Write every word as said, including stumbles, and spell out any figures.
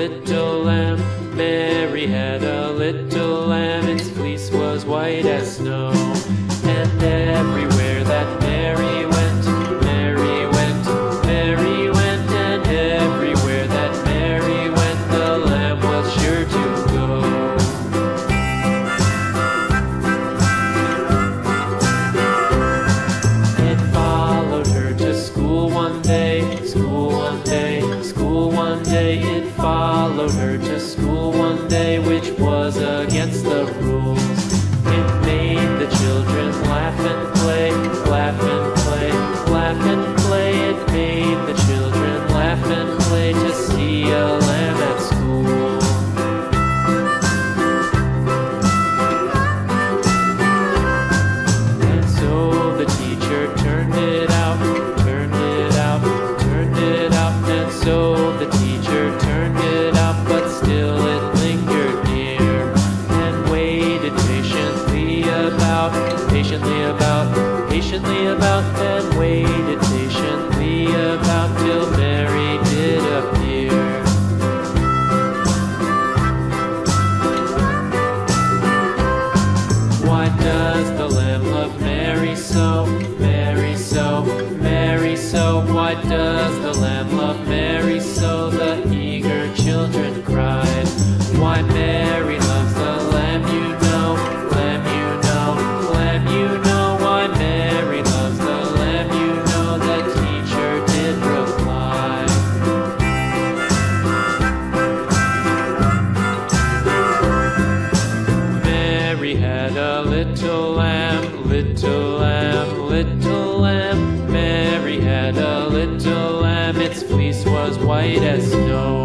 little lamb. Mary had a little lamb. Its fleece was white as snow. And everywhere that Mary went, Mary went, Mary went. And everywhere that Mary went, the lamb was sure to go. It followed her to school one day, school one day, school one day. It followed her to school one day, which was against the rules. It made the children laugh and play, laugh and play, laugh and play. It made the children laugh and play to see a lamb at school. And so the teacher turned it out, turned it out, turned it out. And so the teacher turned it out, but still it lingered near and waited patiently about, patiently about, patiently about, and waited patiently about till Mary did appear. Why does the lamb love Mary so, Mary so, Mary so? Why does the lamb love Mary so? The eager children cried. Why Mary loves the lamb, you know, lamb, you know, lamb, you know. Why Mary loves the lamb, you know, the teacher did reply. Mary had a little lamb, little lamb, little lamb. Mary had a little lamb. Its fleece was white as snow.